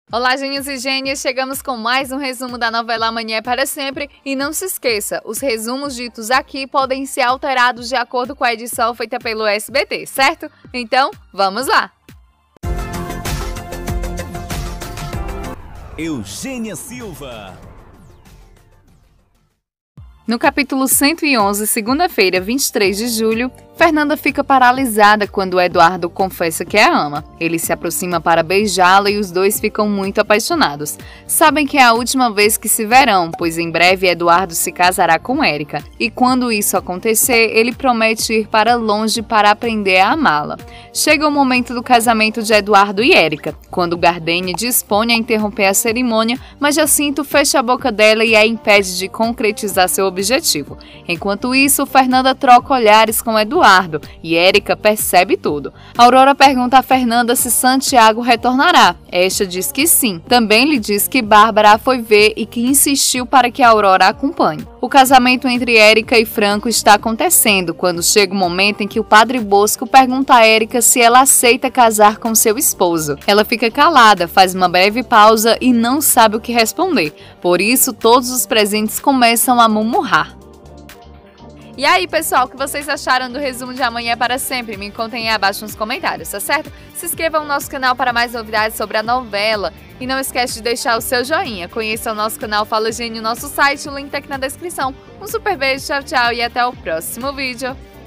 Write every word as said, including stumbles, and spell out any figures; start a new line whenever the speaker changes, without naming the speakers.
Olá, gênios e gênias! Chegamos com mais um resumo da novela Amanhã é para Sempre. E não se esqueça, os resumos ditos aqui podem ser alterados de acordo com a edição feita pelo S B T, certo? Então, vamos lá!
Eugênia Silva.
No capítulo cento e onze, segunda-feira, vinte e três de julho, Fernanda fica paralisada quando Eduardo confessa que a ama. Ele se aproxima para beijá-la e os dois ficam muito apaixonados. Sabem que é a última vez que se verão, pois em breve Eduardo se casará com Érica. E quando isso acontecer, ele promete ir para longe para aprender a amá-la. Chega o momento do casamento de Eduardo e Érica, quando Gardênia dispõe a interromper a cerimônia, mas Jacinto fecha a boca dela e a impede de concretizar seu objetivo. Enquanto isso, Fernanda troca olhares com Eduardo e Érica percebe tudo. Aurora pergunta a Fernanda se Santiago retornará. Esta diz que sim. Também lhe diz que Bárbara a foi ver e que insistiu para que a Aurora a acompanhe. O casamento entre Érica e Franco está acontecendo quando chega o momento em que o Padre Bosco pergunta a Érica se ela aceita casar com seu esposo. Ela fica calada, faz uma breve pausa e não sabe o que responder. Por isso, todos os presentes começam a murmurar. E aí, pessoal, o que vocês acharam do resumo de Amanhã é para Sempre? Me contem aí abaixo nos comentários, tá certo? Se inscrevam no nosso canal para mais novidades sobre a novela. E não esquece de deixar o seu joinha. Conheça o nosso canal Fala Gênio, nosso site, o link tá aqui na descrição. Um super beijo, tchau, tchau e até o próximo vídeo.